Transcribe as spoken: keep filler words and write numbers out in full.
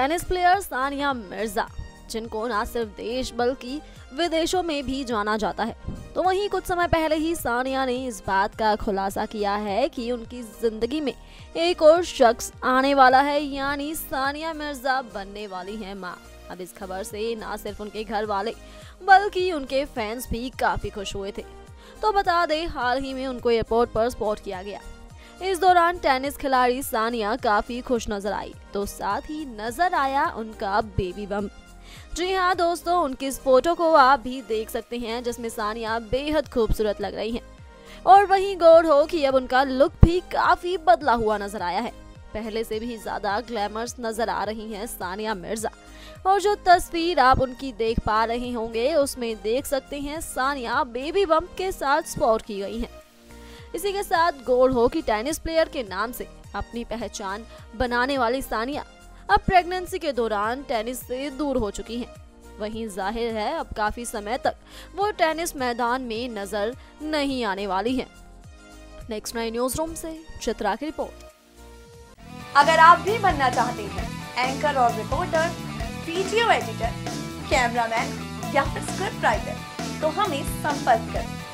Tennis player Sania Mirza, जिनको न सिर्फ देश बल्कि विदेशों में भी जाना जाता है। तो वहीं कुछ समय पहले ही सानिया ने इस बात का खुलासा किया है कि उनकी जिंदगी में एक और शख्स आने वाला है, यानी सानिया मिर्जा बनने वाली हैं मां। अब इस खबर से न सिर्फ उनके घर वाले बल्कि उनके फैंस भी काफी खुश हुए थे। तो बता दें, हाल ही में उनको एयरपोर्ट पर स्पॉट किया गया। इस दौरान टेनिस खिलाड़ी सानिया काफी खुश नजर आई, तो साथ ही नजर आया उनका बेबी बम्प। जी हाँ दोस्तों, उनकी इस फोटो को आप भी देख सकते हैं, जिसमें सानिया बेहद खूबसूरत लग रही हैं। और वहीं गौर हो कि अब उनका लुक भी काफी बदला हुआ नजर आया है। पहले से भी ज्यादा ग्लैमरस नजर आ रही हैं सानिया मिर्जा। और जो तस्वीर आप उनकी देख पा रहे होंगे, उसमें देख सकते हैं सानिया बेबी बम्प के साथ स्पॉट की गई हैं। इसी के साथ गौर हो कि टेनिस प्लेयर के नाम से अपनी पहचान बनाने वाली सानिया अब प्रेगनेंसी के दौरान टेनिस से दूर हो चुकी हैं। वहीं जाहिर है अब काफी समय तक वो टेनिस मैदान में नजर नहीं आने वाली हैं। नेक्स्ट नाइन न्यूज रूम से चित्रा की रिपोर्ट। अगर आप भी बनना चाहते हैं एंकर और रिपोर्टर, वीडियो एडिटर, कैमरामैन या फिर स्क्रिप्ट राइटर, तो हमें संपर्क करें।